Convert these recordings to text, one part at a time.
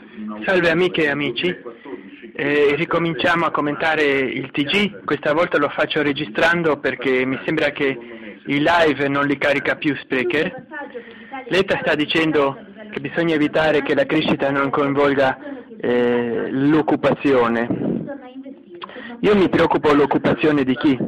Salve amiche e amici, ricominciamo a commentare il TG, questa volta lo faccio registrando perché mi sembra che il live non li carica più Spreaker. Letta sta dicendo che bisogna evitare che la crescita non coinvolga l'occupazione. Io mi preoccupo l'occupazione di chi?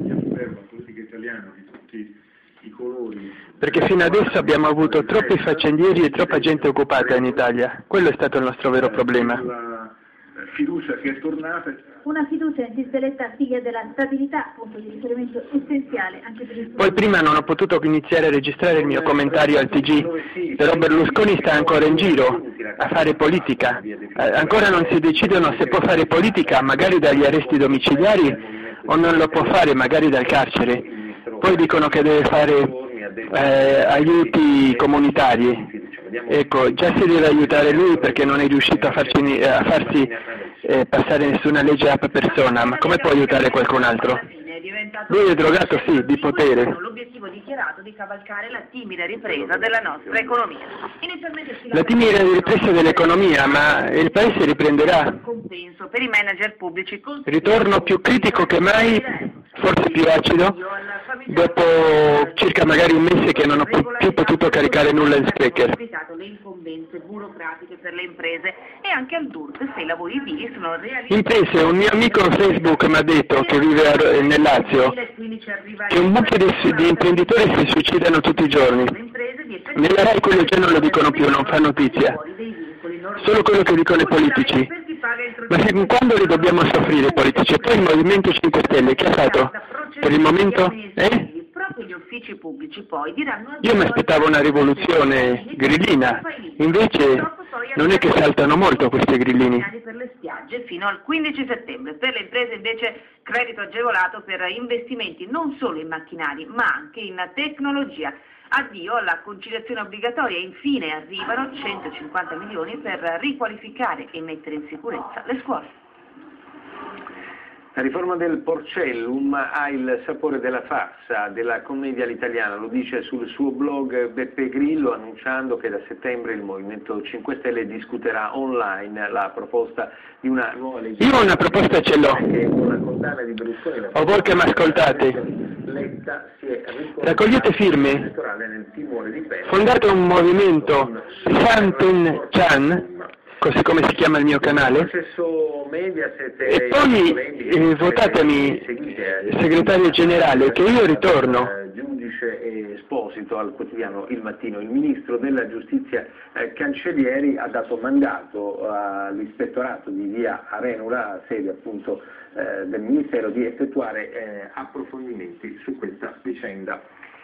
Perché fino adesso abbiamo avuto troppi faccendieri e troppa gente occupata in Italia. Quello è stato il nostro vero problema. La fiducia che è tornata. Una fiducia intellettuale figlia della stabilità, punto di riferimento essenziale anche per il futuro. Poi prima non ho potuto iniziare a registrare il mio commentario al TG, però Berlusconi sta ancora in giro a fare politica. Ancora non si decidono se può fare politica, magari dagli arresti domiciliari, o non lo può fare, magari dal carcere. Poi dicono che deve fare aiuti comunitari. Ecco, già si deve aiutare lui perché non è riuscito a farsi passare nessuna legge ab persona, ma come può aiutare qualcun altro? Lui è drogato, sì, di potere. L'obiettivo dichiarato di cavalcare la timida ripresa della nostra economia. La timida ripresa dell'economia, ma il paese riprenderà. Compenso per i manager pubblici. Ritorno più critico che mai, forse più acido, dopo circa magari un mese che non ho più potuto caricare nulla in Spreaker. Le incombenze burocratiche per le imprese e anche al DURP se i lavori edili sono realizzati. Imprese, un mio amico su Facebook mi ha detto che vive nel Lazio che un mucchio di imprenditori si suicidano tutti i giorni. Nella RAI quello già non lo dicono più, non fa notizia. Solo quello che dicono i politici. Ma fin quando li dobbiamo soffrire i politici? E poi il Movimento 5 Stelle, che ha fatto? Per il momento? Proprio gli uffici pubblici poi diranno. Io mi aspettavo una rivoluzione grillina, invece non è che saltano molto questi grillini. Per le spiagge fino al 15 settembre, per le imprese invece credito agevolato per investimenti non solo in macchinari ma anche in tecnologia. Addio alla conciliazione obbligatoria e infine arrivano 150 milioni per riqualificare e mettere in sicurezza le scuole. La riforma del Porcellum ha il sapore della farsa, della commedia all'italiana, lo dice sul suo blog Beppe Grillo, annunciando che da settembre il Movimento 5 Stelle discuterà online la proposta di una nuova legge. Io una proposta ce l'ho. Una condanna di Berlusconi. O voi che mi ascoltate. Raccogliete firme. Fondate un movimento Santen Chan, così come si chiama il mio canale, e poi votatemi segretario generale, che io ritorno. Giudice Esposito al quotidiano Il Mattino, il ministro della giustizia Cancellieri ha dato mandato all'ispettorato di via Arenula, sede appunto del Ministero, di effettuare approfondimenti su questa vicenda.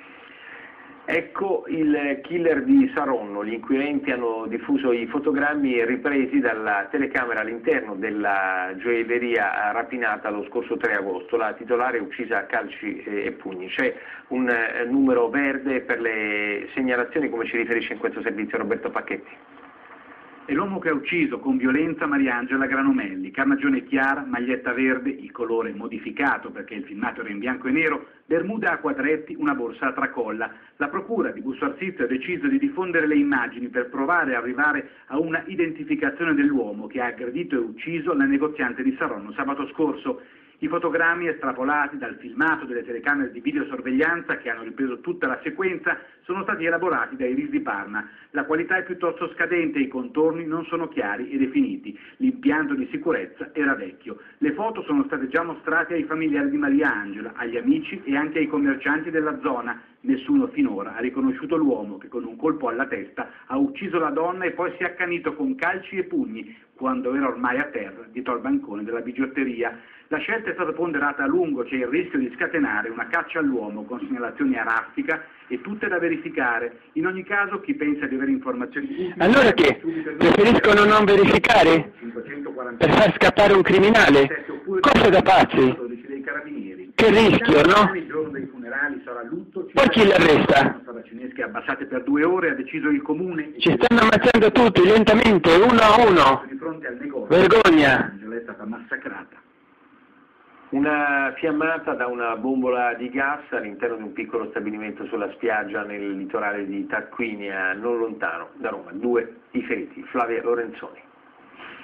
Ecco il killer di Saronno, gli inquirenti hanno diffuso i fotogrammi ripresi dalla telecamera all'interno della gioielleria rapinata lo scorso 3 agosto, la titolare uccisa a calci e pugni. C'è un numero verde per le segnalazioni, come ci riferisce in questo servizio Roberto Pacchetti. È l'uomo che ha ucciso con violenza Mariangela Granomelli, carnagione chiara, maglietta verde, il colore modificato perché il filmato era in bianco e nero, bermuda a quadretti, una borsa a tracolla. La procura di Busto Arsizio ha deciso di diffondere le immagini per provare a arrivare a una identificazione dell'uomo che ha aggredito e ucciso la negoziante di Saronno sabato scorso. I fotogrammi estrapolati dal filmato delle telecamere di videosorveglianza che hanno ripreso tutta la sequenza sono stati elaborati dai RIS di Parma. La qualità è piuttosto scadente e i contorni non sono chiari e definiti. L'impianto di sicurezza era vecchio. Le foto sono state già mostrate ai familiari di Maria Angela, agli amici e anche ai commercianti della zona. Nessuno finora ha riconosciuto l'uomo che con un colpo alla testa ha ucciso la donna e poi si è accanito con calci e pugni quando era ormai a terra dietro al bancone della bigiotteria. La scelta è stata ponderata a lungo, c'è il rischio di scatenare una caccia all'uomo con segnalazioni a raffica e tutte da verificare. In ogni caso chi pensa di avere informazioni... Allora che? Preferiscono non verificare? Per far scappare un criminale? Cosa da pazzi? Che rischio, no? Poi chi l'arresta? Abbassate per 2 ore, ha deciso il comune. Ci stanno ammazzando tutti, lentamente, uno a uno. Vergogna! È stata massacrata. Una fiammata da una bombola di gas all'interno di un piccolo stabilimento sulla spiaggia nel litorale di Tarquinia, non lontano da Roma. 2 i feriti. Flavia Lorenzoni.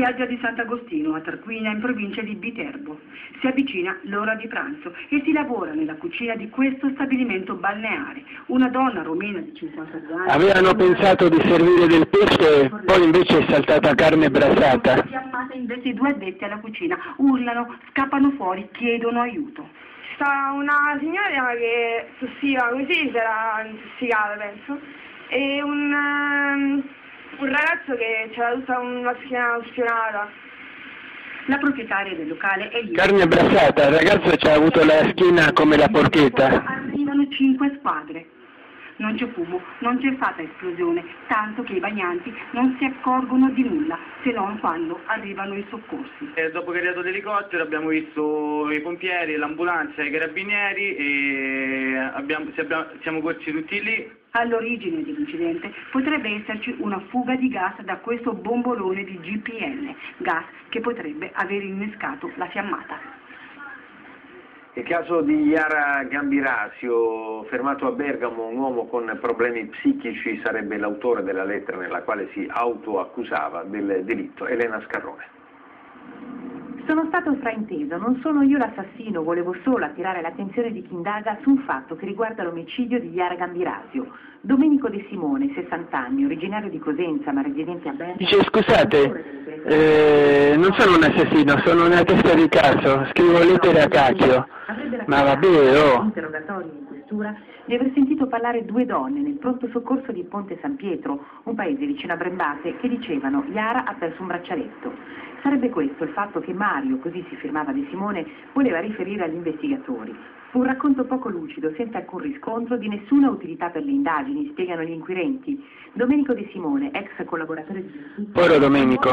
Spiaggia di Sant'Agostino, a Tarquinia, in provincia di Viterbo. Si avvicina l'ora di pranzo e si lavora nella cucina di questo stabilimento balneare. Una donna romena di 52 anni... Avevano pensato di servire del pesce, poi invece è saltata carne brassata. Fiammata invece i due addetti alla cucina, urlano, scappano fuori, chiedono aiuto. Sta una signora che tossiva così, si era intossicata penso, e un ragazzo che c'era tutta una schiena ustionata. La proprietaria del locale è lì. Carne brassata, il ragazzo ci ha avuto la schiena come la porchetta. Arrivano 5 squadre. Non c'è fumo, non c'è fatta esplosione, tanto che i bagnanti non si accorgono di nulla, se non quando arrivano i soccorsi. Dopo che è arrivato l'elicottero abbiamo visto i pompieri, l'ambulanza, i carabinieri e siamo corsi tutti lì. All'origine dell'incidente potrebbe esserci una fuga di gas da questo bombolone di GPL, gas che potrebbe aver innescato la fiammata. Il caso di Yara Gambirasio, fermato a Bergamo un uomo con problemi psichici, sarebbe l'autore della lettera nella quale si autoaccusava del delitto. Elena Scarrone. Sono stato frainteso, non sono io l'assassino, volevo solo attirare l'attenzione di chi indaga su un fatto che riguarda l'omicidio di Yara Gambirasio. Domenico De Simone, 60 anni, originario di Cosenza ma residente a Bergamo. Dice scusate, non sono un assassino, sono una testa di cazzo, scrivo lettere a cacchio. Ma vabbè, oh! Interrogatorio in questura di aver sentito parlare 2 donne nel pronto soccorso di Ponte San Pietro, un paese vicino a Brembate, che dicevano Yara ha perso un braccialetto. Sarebbe questo il fatto che Mario, così si firmava De Simone, voleva riferire agli investigatori. Fu un racconto poco lucido, senza alcun riscontro, di nessuna utilità per le indagini, spiegano gli inquirenti. Domenico De Simone, ex collaboratore di giustizia, Poro Domenico,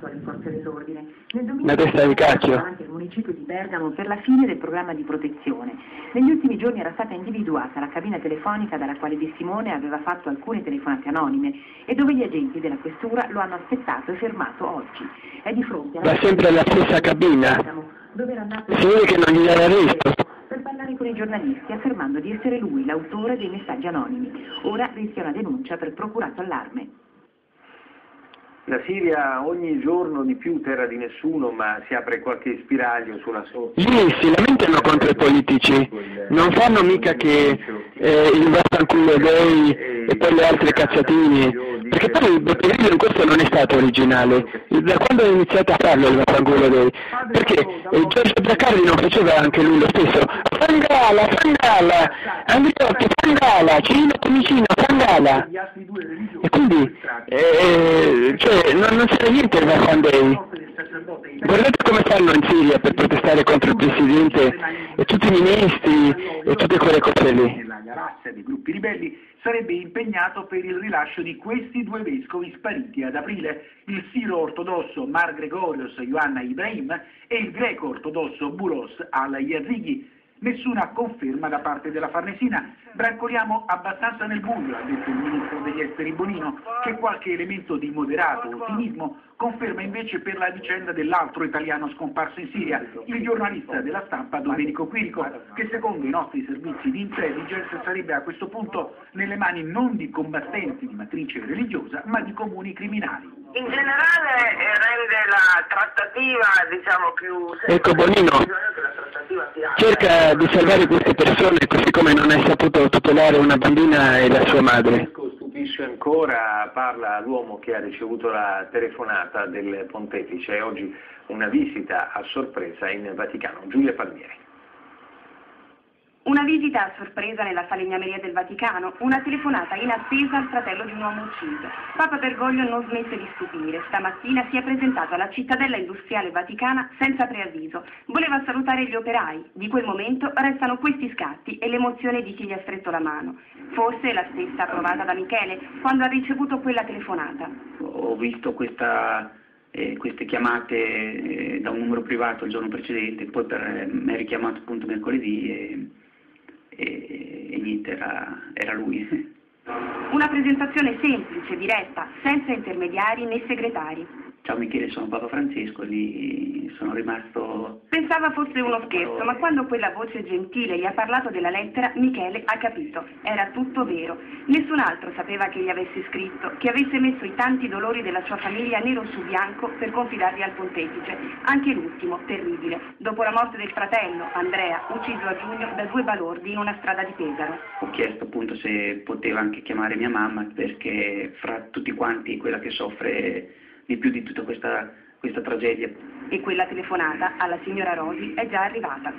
una testa di cacchio. Davanti al municipio di Bergamo per la fine del programma di protezione. Negli ultimi giorni era stata individuata la cabina telefonica dalla quale De Simone aveva fatto alcune telefonate anonime e dove gli agenti della questura lo hanno aspettato e fermato oggi. È di fronte alla... Va sempre alla stessa cabina. Dove era andato... Si vede che non gli dà l'arresto. Per parlare con i giornalisti, affermando di essere lui l'autore dei messaggi anonimi. Ora rischia una denuncia per procurato allarme. La Siria ogni giorno di più terra di nessuno, ma si apre qualche spiraglio sulla sorte. Lì si lamentano contro i politici, non fanno mica che il vaffanculo gay e poi le altre cazzatine, perché poi Beppe Grillo in questo non è stato originale, da quando ha iniziato a farlo il vaffanculo gay, perché Giorgio Zaccardi non faceva anche lui lo stesso, Fangala, Andriotti, Fangala, Cirino Comicino, Fangala, e quindi cioè, non serve niente il Vaffan Day. Guardate come fanno in Siria per protestare contro il Presidente e tutti i ministri e tutte quelle cose lì. La galassia dei gruppi ribelli sarebbe impegnato per il rilascio di questi 2 vescovi spariti ad aprile, il siro ortodosso Mar Gregorios Ioanna Ibrahim e il greco ortodosso Buros al-Yazighi. Nessuna conferma da parte della Farnesina. Brancoliamo abbastanza nel buio, ha detto il ministro degli esteri Bonino, che qualche elemento di moderato ottimismo conferma invece per la vicenda dell'altro italiano scomparso in Siria, il giornalista della Stampa Domenico Quirico, che secondo i nostri servizi di intelligence sarebbe a questo punto nelle mani non di combattenti di matrice religiosa, ma di comuni criminali. In generale rende la trattativa, diciamo, più... Ecco Bonino, cerca di salvare queste persone così come non hai saputo tutelare una bambina e la sua madre. Stupisce ancora, parla l'uomo che ha ricevuto la telefonata del pontefice e oggi una visita a sorpresa in Vaticano. Giulia Palmieri. Una visita a sorpresa nella falegnameria del Vaticano, una telefonata inattesa al fratello di un uomo ucciso. Papa Bergoglio non smette di stupire. Stamattina si è presentato alla cittadella industriale vaticana senza preavviso. Voleva salutare gli operai. Di quel momento restano questi scatti e l'emozione di chi gli ha stretto la mano. Forse la stessa provata da Michele quando ha ricevuto quella telefonata. Ho visto queste chiamate da un numero privato il giorno precedente, poi mi ha richiamato appunto mercoledì e niente, era lui. Una presentazione semplice, diretta, senza intermediari né segretari. ciao Michele, sono Papa Francesco, lì sono rimasto... Pensava fosse uno scherzo, ma quando quella voce gentile gli ha parlato della lettera, Michele ha capito. Era tutto vero. Nessun altro sapeva che gli avesse scritto, che avesse messo i tanti dolori della sua famiglia nero su bianco per confidarli al pontefice. Anche l'ultimo, terribile, dopo la morte del fratello, Andrea, ucciso a giugno da 2 balordi in una strada di Pesaro. Ho chiesto appunto se poteva anche chiamare mia mamma, perché fra tutti quanti quella che soffre di più di tutta questa tragedia. E quella telefonata alla signora Rosi è già arrivata.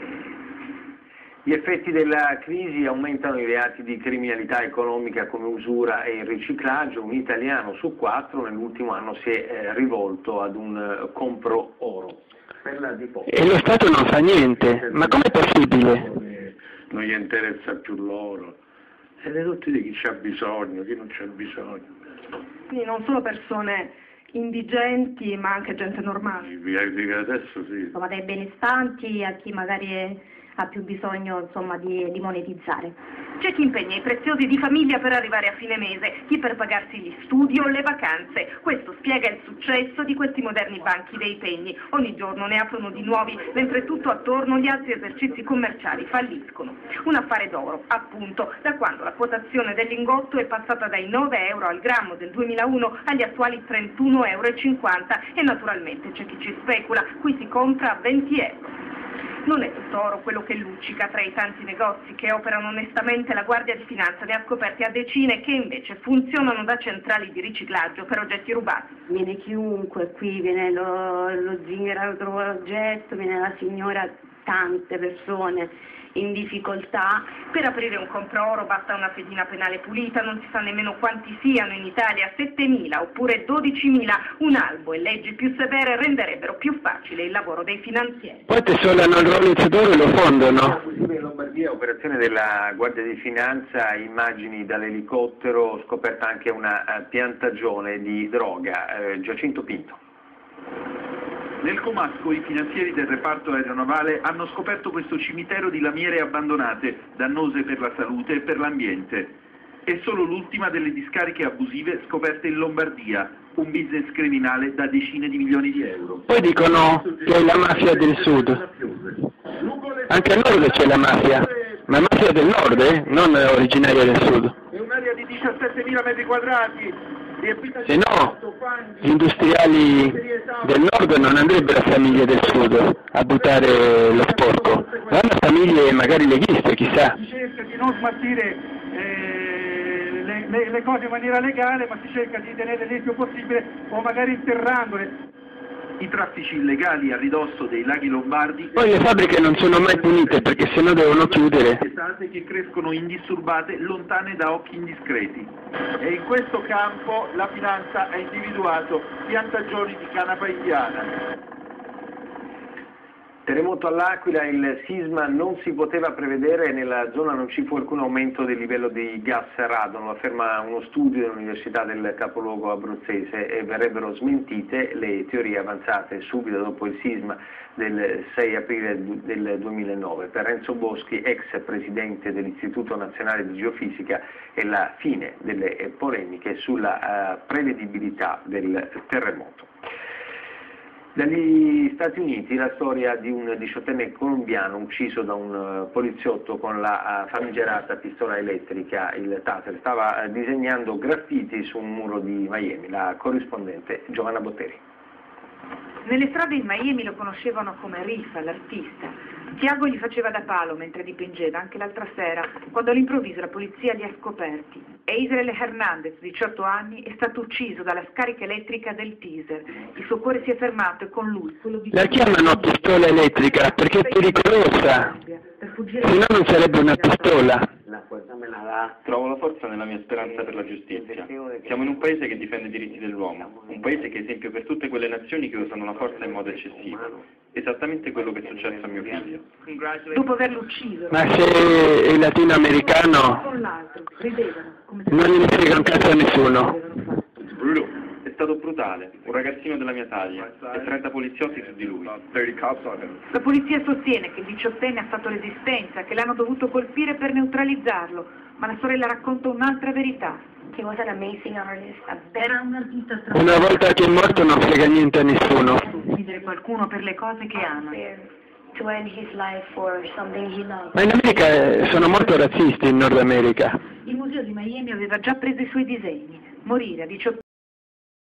Gli effetti della crisi aumentano i reati di criminalità economica come usura e riciclaggio. Un italiano su 4 nell'ultimo anno si è rivolto ad un compro oro. E lo Stato non fa niente, ma com'è possibile? Non gli interessa più l'oro, e le tutti di chi c'ha bisogno, chi non c'ha bisogno. Quindi non solo persone indigenti, ma anche gente normale. Adesso sì. Insomma, dai benestanti a chi magari ha più bisogno, insomma, di monetizzare. C'è chi impegna i preziosi di famiglia per arrivare a fine mese, chi per pagarsi gli studi o le vacanze. Questo spiega il successo di questi moderni banchi dei pegni. Ogni giorno ne aprono di nuovi, mentre tutto attorno gli altri esercizi commerciali falliscono. Un affare d'oro, appunto, da quando la quotazione del lingotto è passata dai 9 euro al grammo del 2001 agli attuali 31,50 euro e naturalmente c'è chi ci specula, qui si compra a 20 euro. Non è tutto oro quello che luccica tra i tanti negozi che operano onestamente. La Guardia di Finanza ne ha scoperti a decine che invece funzionano da centrali di riciclaggio per oggetti rubati. Viene chiunque qui, viene lo zingaro oggetto, viene la signora, tante persone in difficoltà. Per aprire un compro-oro basta una fedina penale pulita, non si sa nemmeno quanti siano in Italia, 7.000 oppure 12.000. Un albo e leggi più severe renderebbero più facile il lavoro dei finanzieri. Poi tesolano il Rolex d'oro e lo fondono. In Lombardia, operazione della Guardia di Finanza, immagini dall'elicottero, scoperta anche una piantagione di droga. Giacinto Pinto. Nel comasco i finanzieri del reparto aeronavale hanno scoperto questo cimitero di lamiere abbandonate, dannose per la salute e per l'ambiente. È solo l'ultima delle discariche abusive scoperte in Lombardia, un business criminale da decine di milioni di euro. Poi dicono che è la mafia del sud. Anche al nord c'è la mafia, ma mafia del nord, non originaria del sud. È un'area di 17.000 metri quadrati. Se no, gli industriali del nord non andrebbero a famiglie del sud a buttare lo sporco, vanno a famiglie magari leghiste, chissà. Si cerca di non smaltire le cose in maniera legale, ma si cerca di tenerle il più possibile o magari interrandole. I traffici illegali a ridosso dei laghi lombardi. Poi le fabbriche non sono mai punite perché sennò devono chiudere. Che crescono indisturbate, lontane da occhi indiscreti. E in questo campo la finanza ha individuato piantagioni di canapa indiana. Terremoto all'Aquila, il sisma non si poteva prevedere, nella zona non ci fu alcun aumento del livello di gas radon, lo afferma uno studio dell'Università del capoluogo abruzzese, e verrebbero smentite le teorie avanzate subito dopo il sisma del 6 aprile del 2009. Per Renzo Boschi, ex presidente dell'Istituto Nazionale di Geofisica, è la fine delle polemiche sulla prevedibilità del terremoto. Dagli Stati Uniti la storia di un 18enne colombiano ucciso da un poliziotto con la famigerata pistola elettrica, il taser. Stava disegnando graffiti su un muro di Miami. La corrispondente Giovanna Botteri. Nelle strade di Miami lo conoscevano come Rifa, l'artista. Tiago gli faceva da palo mentre dipingeva, anche l'altra sera, quando all'improvviso la polizia li ha scoperti. E Israel Hernandez, 18 anni, è stato ucciso dalla scarica elettrica del teaser. Il suo cuore si è fermato e con lui quello di... La chiamano pistola elettrica perché è pericolosa, se no non sarebbe una pistola. Trovo la forza nella mia speranza per la giustizia. Siamo in un paese che difende i diritti dell'uomo, un paese che è esempio per tutte quelle nazioni che usano la forza in modo eccessivo. Esattamente quello che è successo a mio figlio. Dopo averlo ucciso... Ma se è latinoamericano non gliene frega un cazzo a nessuno. È stato brutale, un ragazzino della mia taglia, e 30 poliziotti su di lui. La polizia sostiene che il 18enne ha fatto resistenza, che l'hanno dovuto colpire per neutralizzarlo, ma la sorella racconta un'altra verità. He was an amazing artist. Era un artista straordinario. Una volta che è morto non frega niente a nessuno. Uccidere qualcuno per le cose che ama. To end his life for something he loved. Ma in America sono molto razzisti in Nord America. Il museo di Miami aveva già preso i suoi disegni. Morire a 18